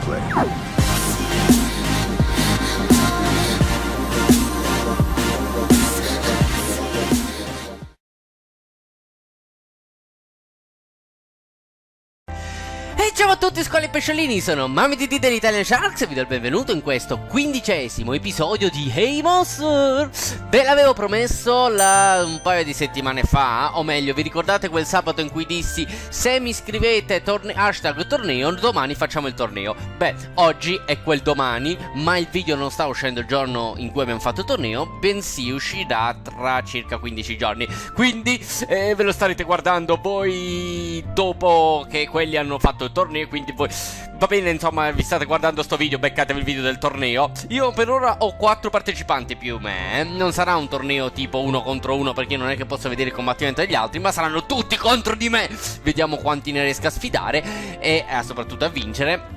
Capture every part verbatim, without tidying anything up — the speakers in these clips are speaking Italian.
trentacinque. E ciao a tutti squali pesciolini, sono MamiDD dell'Italian Sharks e vi do il benvenuto in questo quindicesimo episodio di Hey Monster. Ve l'avevo promesso la... un paio di settimane fa, o meglio, vi ricordate quel sabato in cui dissi se mi scrivete torne... hashtag torneo, domani facciamo il torneo. Beh, oggi è quel domani, ma il video non sta uscendo il giorno in cui abbiamo fatto il torneo, bensì uscirà tra circa quindici giorni. Quindi eh, ve lo starete guardando voi dopo che quelli hanno fatto il torneo, quindi voi va bene, insomma, vi state guardando sto video, beccatevi il video del torneo. Io per ora ho quattro partecipanti più me, eh. Non sarà un torneo tipo uno contro uno, perché non è che posso vedere il combattimento degli altri, ma saranno tutti contro di me. Vediamo quanti ne riesco a sfidare e eh, soprattutto a vincere.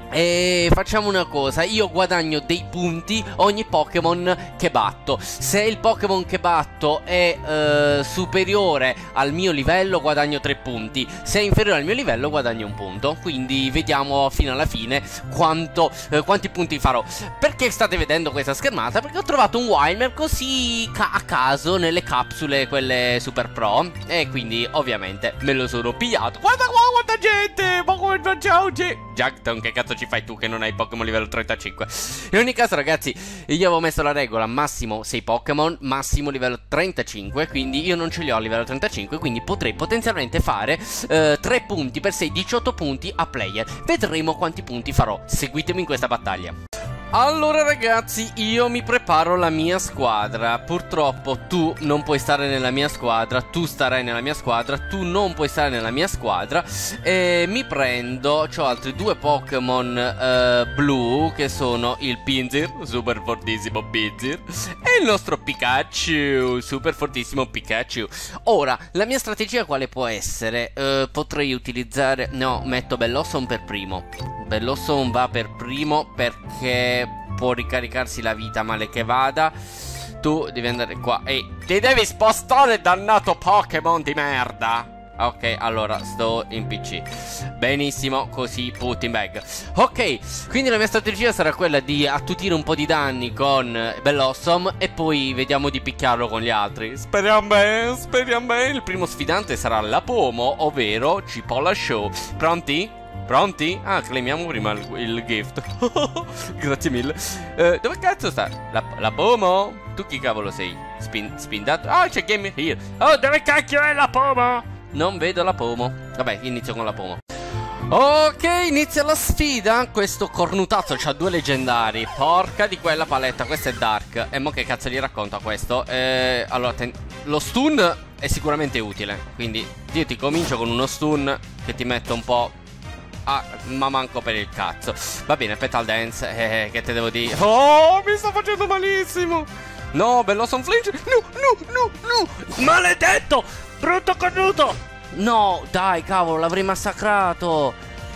E facciamo una cosa, io guadagno dei punti ogni Pokémon che batto. Se il Pokémon che batto è eh, superiore al mio livello guadagno tre punti, se è inferiore al mio livello guadagno un punto. Quindi vediamo fino alla fine quanto, eh, quanti punti farò. Perché state vedendo questa schermata? Perché ho trovato un Wilmer così ca a caso nelle capsule, quelle super pro, e quindi ovviamente me lo sono pigliato. Guarda qua quanta gente, ma come facciamo? Jackton, che cazzo ci fai tu che non hai Pokémon livello trentacinque? In ogni caso ragazzi, io avevo messo la regola massimo sei Pokémon, massimo livello trentacinque, quindi io non ce li ho a livello trentacinque, quindi potrei potenzialmente fare eh, tre punti per sei, diciotto punti a player. Vedremo quanti punti farò, seguitemi in questa battaglia. Allora ragazzi, io mi preparo la mia squadra. Purtroppo tu non puoi stare nella mia squadra, tu starai nella mia squadra, tu non puoi stare nella mia squadra. E mi prendo, c'ho altri due Pokémon eh, blu, che sono il Pinsir, super fortissimo Pinsir, e il nostro Pikachu, super fortissimo Pikachu. Ora, la mia strategia quale può essere? Eh, potrei utilizzare, no, metto Bellossom per primo. Bellossom va per primo perché può ricaricarsi la vita male che vada. Tu devi andare qua e ti devi spostare, dannato Pokémon di merda. Ok, allora sto in P C. Benissimo, così put in bag. Ok, quindi la mia strategia sarà quella di attutire un po' di danni con Bellossom e poi vediamo di picchiarlo con gli altri. Speriamo bene, speriamo bene. Il primo sfidante sarà la Pomo, ovvero Cipolla Show. Pronti? Pronti? Ah, claimiamo prima il, il gift. Grazie mille. eh, Dove cazzo sta? La, la Pomo? Tu chi cavolo sei? Spin, spindato? Ah, oh, c'è Game Here. Oh, dove cacchio è la Pomo? Non vedo la Pomo. Vabbè, inizio con la Pomo. Ok, inizia la sfida. Questo cornutazzo c'ha due leggendari. Porca di quella paletta, questo è Dark. E mo che cazzo gli racconta questo? Eh, allora, lo stun è sicuramente utile, quindi io ti comincio con uno stun che ti mette un po'... Ah, ma manco per il cazzo. Va bene, Petal Dance, eh, che te devo dire? Oh, mi sta facendo malissimo. No, Bellossom flinch. No, no, no, no. Maledetto, brutto cornuto. No, dai, cavolo, l'avrei massacrato.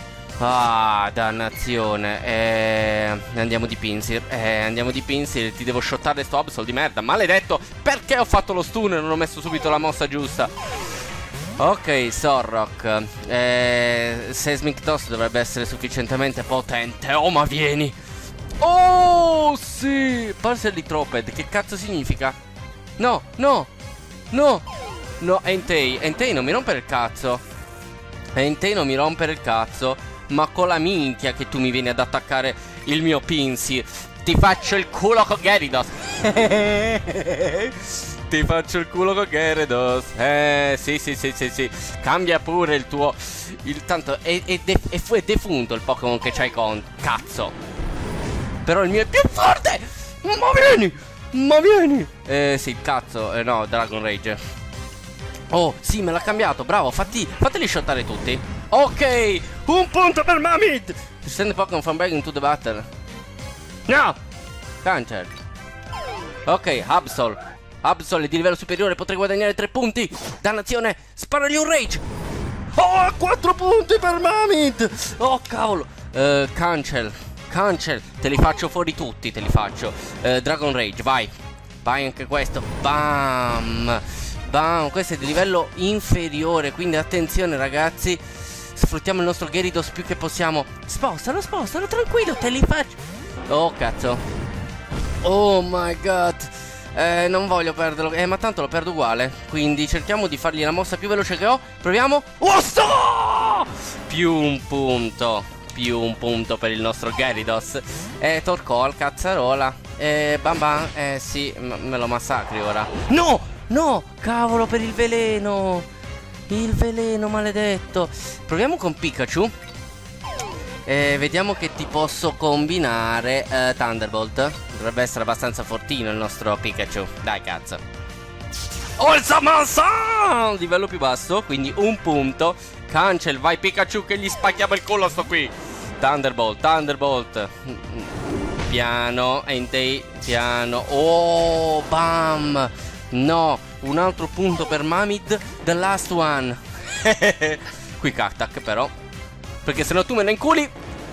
Ah, dannazione. Eh, andiamo di Pinsir. Eh, andiamo di Pinsir. Ti devo shottare sto Absol di merda. Maledetto, perché ho fatto lo stun e non ho messo subito la mossa giusta? Ok, Sorrock, eh, Seismic Toss dovrebbe essere sufficientemente potente. Oh, ma vieni. Oh, sì. Parcel di Troped, che cazzo significa? No, no, no. No, Entei, Entei non mi rompere il cazzo. Entei non mi rompere il cazzo. Ma con la minchia che tu mi vieni ad attaccare il mio Pinsir. Ti faccio il culo con Gyarados. Ti faccio il culo con Gyarados. Eh, sì, sì, sì, sì, sì. Cambia pure il tuo... Il, tanto è, è, def è, è defunto il Pokémon che c'hai con... Cazzo. Però il mio è più forte. Ma vieni. Ma vieni. Eh, sì, cazzo. Eh, no, Dragon Rage. Oh, sì, me l'ha cambiato. Bravo, fatti, fateli shottare tutti. Ok, un punto per Mamid. Send Pokémon from back into the battle. No. Cancel. Ok, Absol. Absol è di livello superiore, potrei guadagnare tre punti. Dannazione, sparagli un Rage. Oh, quattro punti per Mamid. Oh, cavolo. uh, Cancel. Cancel. Te li faccio fuori tutti, te li faccio. uh, Dragon Rage, vai. Vai anche questo. Bam. Bam. Questo è di livello inferiore, quindi attenzione ragazzi. Sfruttiamo il nostro Gyarados più che possiamo. Spostalo, spostalo, tranquillo, te li faccio. Oh, cazzo. Oh my god. Eh, non voglio perderlo. Eh, ma tanto lo perdo uguale. Quindi cerchiamo di fargli la mossa più veloce che ho. Proviamo. Oh, sto! Più un punto. Più un punto per il nostro Gyarados. Eh, Torkoal, cazzarola. Eh, bam bam. Eh, sì, me lo massacri ora. No! No! Cavolo, per il veleno! Il veleno maledetto. Proviamo con Pikachu. Eh, vediamo che ti posso combinare. eh, Thunderbolt. Dovrebbe essere abbastanza fortino il nostro Pikachu. Dai, cazzo. Oh, il Samansan! Livello più basso, quindi un punto. Cancel, vai Pikachu che gli spacchiamo il culo sto qui. Thunderbolt, Thunderbolt. Piano, Entei, piano. Oh, bam. No, un altro punto per Mamid. The last one. Quick attack però, perché sennò tu me ne inculi.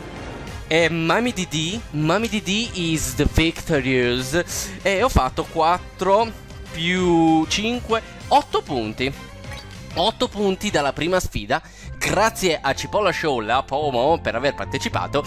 E Mami D D, Mami D D is the victorious. E ho fatto quattro più cinque, otto punti. otto punti dalla prima sfida. Grazie a Cipolla Show, la Pomo, per aver partecipato.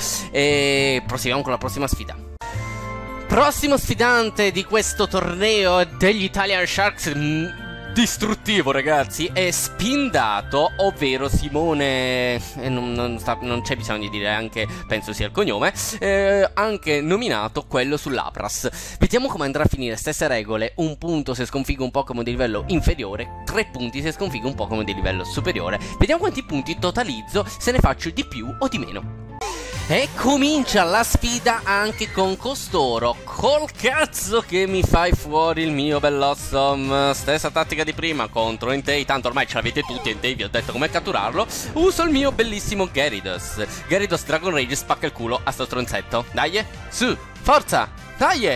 E proseguiamo con la prossima sfida. Prossimo sfidante di questo torneo degli Italian Sharks. Distruttivo, ragazzi, è Spindato, ovvero Simone. eh, Non, non, sta, non c'è bisogno di dire, anche penso sia il cognome. eh, Anche nominato quello sull'Apras. Vediamo come andrà a finire. Stesse regole: un punto se sconfiggo un Pokémon di livello inferiore, tre punti se sconfiggo un Pokémon di livello superiore. Vediamo quanti punti totalizzo, se ne faccio di più o di meno. E comincia la sfida anche con costoro. Col cazzo che mi fai fuori il mio Bellossom. Stessa tattica di prima contro Entei. Tanto ormai ce l'avete tutti, Entei, vi ho detto come catturarlo. Uso il mio bellissimo Gyarados. Gyarados Dragon Rage spacca il culo a sto stronzetto. Dai, su, forza, dai.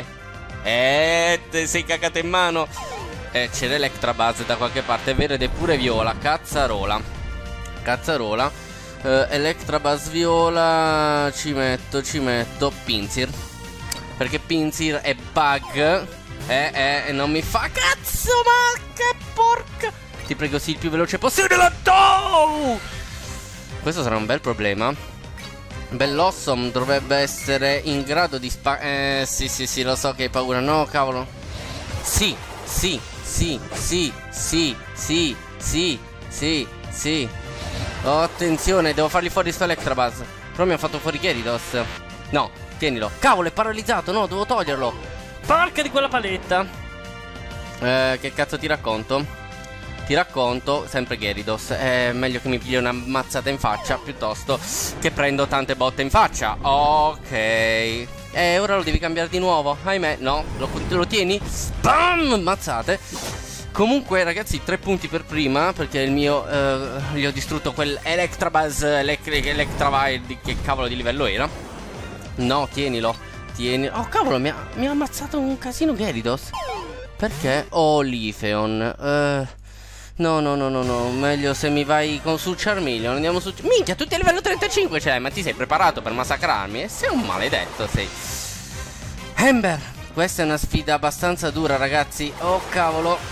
Eh, te sei cagato in mano. Eh, c'è l'Electrabuzz da qualche parte, è vero, ed è pure viola. Cazzarola. Cazzarola. Uh, Electrabuzz viola. Ci metto, ci metto Pinsir, perché Pinsir è bug. Eh, eh, e non mi fa cazzo, ma che porca. Ti prego, sì, il più veloce possibile. Oh! Questo sarà un bel problema. Bellossom dovrebbe essere in grado di spa... Eh, sì, sì, sì, lo so che hai paura. No, cavolo. Sì, sì, sì, sì, sì, sì, sì, sì, sì. Oh, attenzione, devo fargli fuori sto Electrabuzz. Però mi ha fatto fuori Gyarados. No, tienilo. Cavolo, è paralizzato, no, devo toglierlo. Porca di quella paletta. Eh, che cazzo ti racconto? Ti racconto, sempre Gyarados. È meglio che mi pigli una mazzata in faccia piuttosto che prendo tante botte in faccia. Ok. Eh, ora lo devi cambiare di nuovo. Ahimè, no, lo, lo tieni. Bam, mazzate. Comunque, ragazzi, tre punti per prima, perché il mio, eh, gli ho distrutto quel Electrabuzz, Electravire, di che cavolo di livello era. No, tienilo, tieni. Oh, cavolo, mi ha, mi ha ammazzato un casino Gyarados. Perché? Oh, Leafeon. Eh, no, no, no, no, no, meglio se mi vai con su Charmeleon. Andiamo su... Minchia, tutti a livello trentacinque ce l'hai, ma ti sei preparato per massacrarmi? E sei un maledetto, sei. Ember, questa è una sfida abbastanza dura, ragazzi. Oh, cavolo.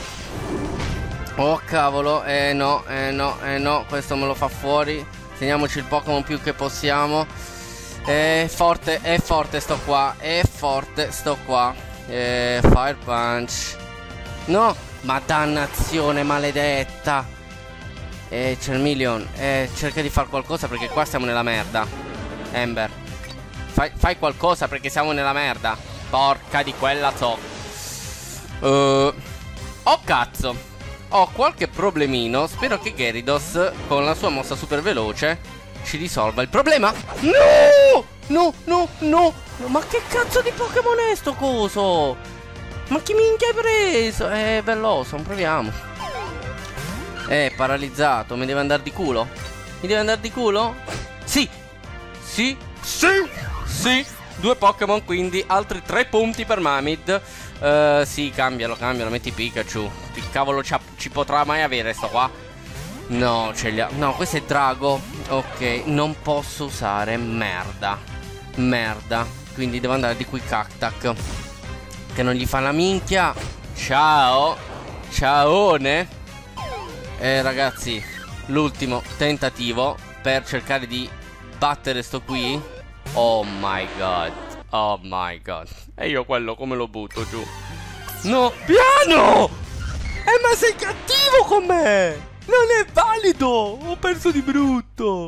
Oh cavolo, eh no, eh no, eh no, questo me lo fa fuori. Teniamoci il Pokémon più che possiamo. È forte, è forte sto qua, è forte sto qua. Eh, Fire Punch. No, ma dannazione maledetta. Eh, Charmeleon, eh, cerca di fare qualcosa perché qua siamo nella merda. Ember, fai, fai qualcosa perché siamo nella merda. Porca di quella zo. Uh, oh cazzo. Ho qualche problemino. Spero che Gyarados con la sua mossa super veloce ci risolva il problema. No! No, no, no, no. Ma che cazzo di Pokémon è sto coso? Ma chi minchia hai preso? Eh, Bellossom, proviamo. È paralizzato, mi deve andare di culo. Mi deve andare di culo? Sì. Sì, sì, sì. Due Pokémon, quindi altri tre punti per Mamid. Uh, sì, cambialo, cambialo, metti Pikachu. Che cavolo ci potrà mai avere sto qua? No, ce li ha. No, questo è Drago. Ok, non posso usare merda. Merda. Quindi devo andare di Quick Attack, che non gli fa la minchia. Ciao. Ciaone. Eh ragazzi, l'ultimo tentativo. per cercare di battere sto qui. Oh my god. Oh my god. E io quello come lo butto giù? No, piano! Eh, ma sei cattivo con me! Non è valido! Ho perso di brutto!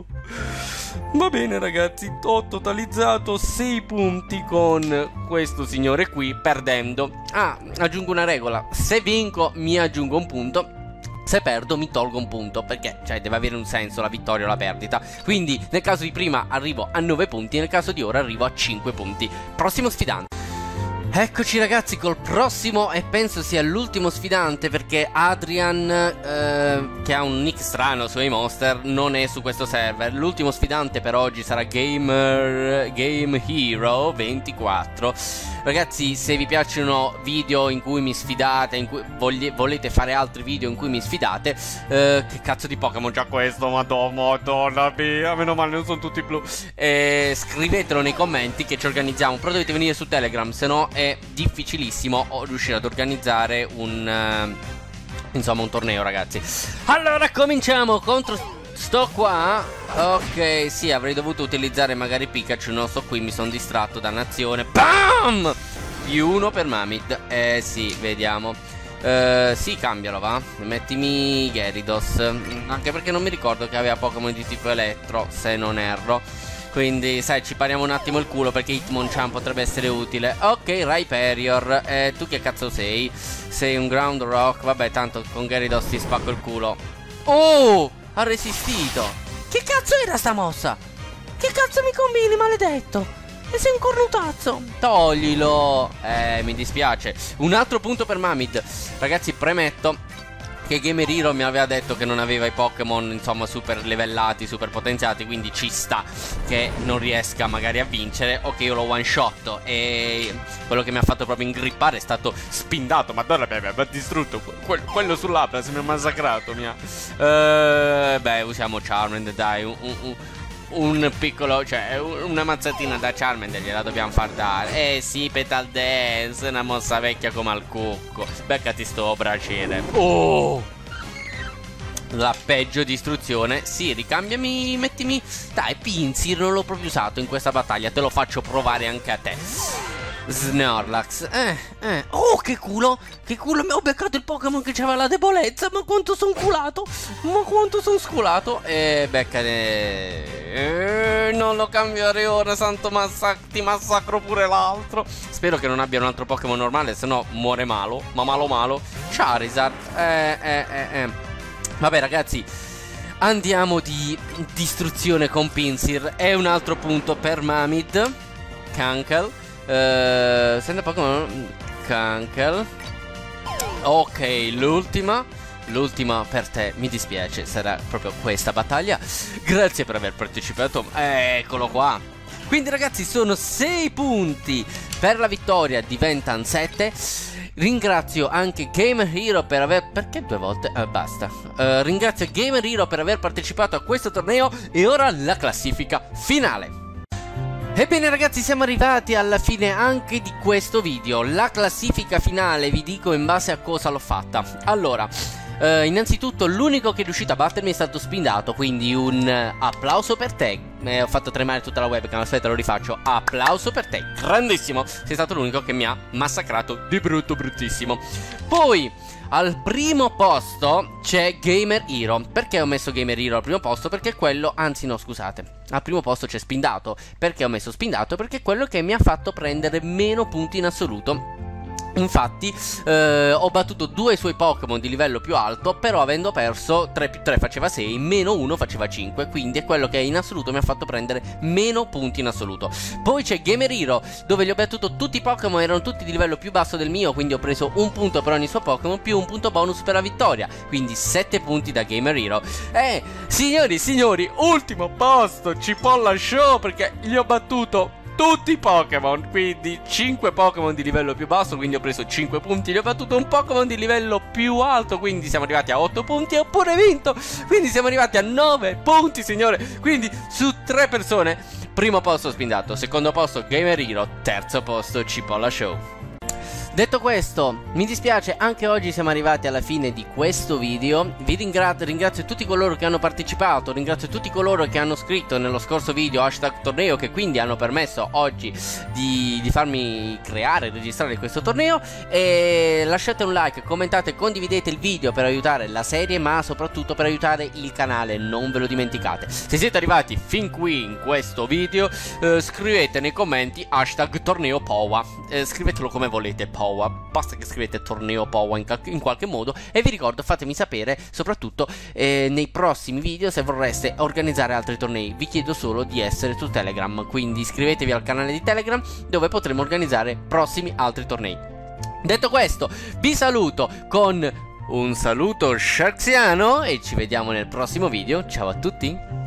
Va bene ragazzi, ho totalizzato sei punti con questo signore qui, perdendo. Ah, aggiungo una regola: se vinco mi aggiungo un punto, se perdo mi tolgo un punto, perché cioè deve avere un senso la vittoria o la perdita. Quindi nel caso di prima arrivo a nove punti, nel caso di ora arrivo a cinque punti. Prossimo sfidante. Eccoci ragazzi col prossimo, e penso sia l'ultimo sfidante, perché Adrian, eh, che ha un nick strano su Monster, non è su questo server. L'ultimo sfidante per oggi sarà Gamer Game Hero ventiquattro. Ragazzi, se vi piacciono video in cui mi sfidate, in cui voglie, volete fare altri video in cui mi sfidate, eh, che cazzo di Pokémon già questo? Madonna, madonna mia, meno male non sono tutti blu. eh, Scrivetelo nei commenti che ci organizziamo, però dovete venire su Telegram, se no è difficilissimo riuscire ad organizzare un uh, insomma un torneo ragazzi. Allora cominciamo contro sto qua. Ok, sì, avrei dovuto utilizzare magari Pikachu, non sto qui, mi sono distratto, dannazione. Bam! Più uno per Mamid. Eh sì, vediamo. Uh, sì, cambialo, va. Mettimi Gyarados, anche perché non mi ricordo che aveva Pokémon di tipo elettro, se non erro. Quindi, sai, ci pariamo un attimo il culo, perché Hitmonchan potrebbe essere utile. Ok, Rhyperior, eh, tu che cazzo sei? Sei un Ground Rock, vabbè, tanto con Gyarados ti spacco il culo. Oh, ha resistito. Che cazzo era sta mossa? Che cazzo mi combini, maledetto? E sei un cornutazzo. Toglilo. Eh, mi dispiace. Un altro punto per Mamid. Ragazzi, premetto che Gamer Hero mi aveva detto che non aveva i Pokémon, insomma, super livellati, super potenziati, quindi ci sta che non riesca magari a vincere o che io lo one shot. E quello che mi ha fatto proprio ingrippare è stato spindato. Madonna, mi ha distrutto. Que quello sull'Apra si mi ha massacrato. Mi ha... Uh, beh, usiamo Charmander, dai, un, un, un piccolo, cioè una mazzatina da Charmander gliela dobbiamo far dare. Eh sì, Petal Dance, una mossa vecchia come al cucco. Beccati sto braciere. Oh, la peggio distruzione. Sì, ricambiami, mettimi. Dai, Pinsir non l'ho proprio usato in questa battaglia, te lo faccio provare anche a te. Snorlax. Eh, eh. Oh, che culo. Che culo. Mi ho beccato il Pokémon che c'aveva la debolezza. Ma quanto sono culato. Ma quanto sono sculato. E beccane. Eh, non lo cambierei ora. Santo massa ti massacro pure l'altro. Spero che non abbia un altro Pokémon normale, se no muore malo. Ma malo malo. Charizard. Eh, eh, eh, eh. Vabbè ragazzi, andiamo di distruzione con Pinsir. E un altro punto per Mamid. Kankel. Uh, senta Pokémon Kankel. Ok, l'ultima. L'ultima per te, mi dispiace, sarà proprio questa battaglia. Grazie per aver partecipato. Eccolo qua. Quindi ragazzi sono sei punti per la vittoria, diventano sette. Ringrazio anche Gamer Hero per aver... Perché due volte? Eh, basta. uh, Ringrazio Gamer Hero per aver partecipato a questo torneo. E ora la classifica finale. Ebbene ragazzi, siamo arrivati alla fine anche di questo video. La classifica finale vi dico in base a cosa l'ho fatta. Allora, eh, innanzitutto l'unico che è riuscito a battermi è stato Spindato, quindi un eh, applauso per te. eh, Ho fatto tremare tutta la webcam, aspetta lo rifaccio. Applauso per te, grandissimo. Sei stato l'unico che mi ha massacrato di brutto bruttissimo. Poi al primo posto c'è Gamer Hero. Perché ho messo Gamer Hero al primo posto? Perché quello, anzi no scusate, al primo posto c'è Spindato. Perché ho messo Spindato? Perché è quello che mi ha fatto prendere meno punti in assoluto. Infatti eh, ho battuto due suoi Pokémon di livello più alto, però avendo perso tre più tre faceva sei, meno uno faceva cinque, quindi è quello che in assoluto mi ha fatto prendere meno punti in assoluto. Poi c'è Gamer Hero, dove gli ho battuto tutti i Pokémon, erano tutti di livello più basso del mio, quindi ho preso un punto per ogni suo Pokémon più un punto bonus per la vittoria, quindi sette punti da Gamer Hero. E signori e signori, ultimo posto, Cipolla Show, perché gli ho battuto tutti i Pokémon, quindi cinque Pokémon di livello più basso, quindi ho preso cinque punti. Gli ho battuto un Pokémon di livello più alto, quindi siamo arrivati a otto punti e ho pure vinto, quindi siamo arrivati a nove punti signore. Quindi su tre persone, primo posto Spindato, secondo posto Gamer Hero, terzo posto Cipolla Show. Detto questo, mi dispiace, anche oggi siamo arrivati alla fine di questo video. Vi ringrazio, ringrazio tutti coloro che hanno partecipato, ringrazio tutti coloro che hanno scritto nello scorso video hashtag torneo, che quindi hanno permesso oggi di, di farmi creare e registrare questo torneo. E lasciate un like, commentate, condividete il video per aiutare la serie, ma soprattutto per aiutare il canale, non ve lo dimenticate. Se siete arrivati fin qui in questo video, eh, scrivete nei commenti hashtag torneo Powa, eh, scrivetelo come volete, Powa. Basta che scrivete torneo Powa in, in qualche modo. E vi ricordo, fatemi sapere soprattutto eh, nei prossimi video se vorreste organizzare altri tornei. Vi chiedo solo di essere su Telegram, quindi iscrivetevi al canale di Telegram dove potremo organizzare prossimi altri tornei. Detto questo, vi saluto con un saluto sharksiano e ci vediamo nel prossimo video. Ciao a tutti.